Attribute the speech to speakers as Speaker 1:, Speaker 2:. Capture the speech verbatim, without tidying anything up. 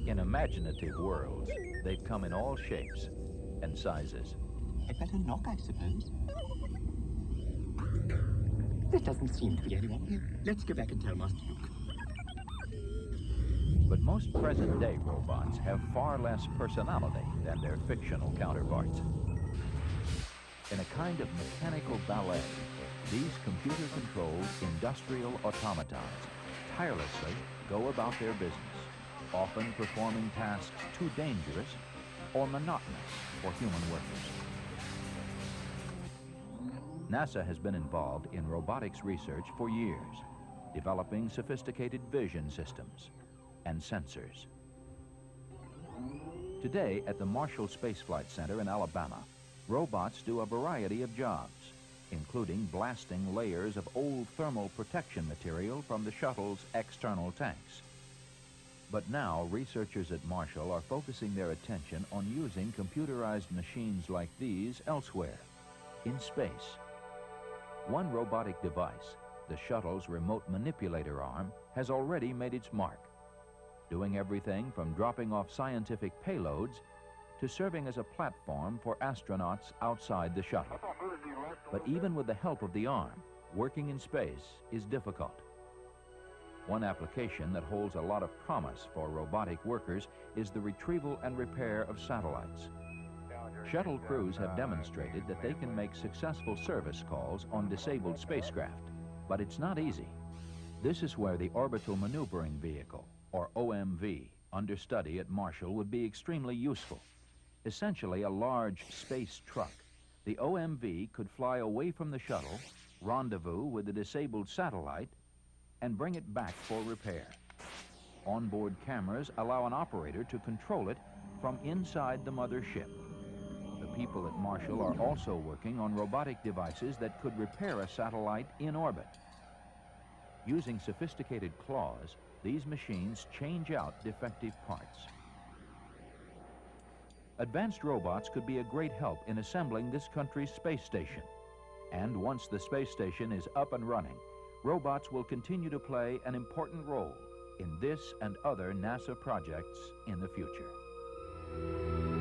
Speaker 1: In imaginative worlds, they've come in all shapes and sizes.
Speaker 2: I'd better knock, I suppose. There doesn't seem to be anyone here. Let's go back and tell Master Luke.
Speaker 1: But most present-day robots have far less personality than their fictional counterparts. In a kind of mechanical ballet, these computer-controlled industrial automatons tirelessly go about their business, often performing tasks too dangerous or monotonous for human workers. NASA has been involved in robotics research for years, developing sophisticated vision systems and sensors. Today, at the Marshall Space Flight Center in Alabama, robots do a variety of jobs, including blasting layers of old thermal protection material from the shuttle's external tanks. But now, researchers at Marshall are focusing their attention on using computerized machines like these elsewhere, in space. One robotic device, the shuttle's remote manipulator arm, has already made its mark, doing everything from dropping off scientific payloads to serving as a platform for astronauts outside the shuttle. But even with the help of the arm, working in space is difficult. One application that holds a lot of promise for robotic workers is the retrieval and repair of satellites. Shuttle crews have demonstrated that they can make successful service calls on disabled spacecraft, but it's not easy. This is where the Orbital Maneuvering Vehicle, or O M V, under study at Marshall would be extremely useful. Essentially a large space truck, the O M V could fly away from the shuttle, rendezvous with the disabled satellite, and bring it back for repair. Onboard cameras allow an operator to control it from inside the mothership. The people at Marshall are also working on robotic devices that could repair a satellite in orbit. Using sophisticated claws, these machines change out defective parts. Advanced robots could be a great help in assembling this country's space station. And once the space station is up and running, robots will continue to play an important role in this and other NASA projects in the future.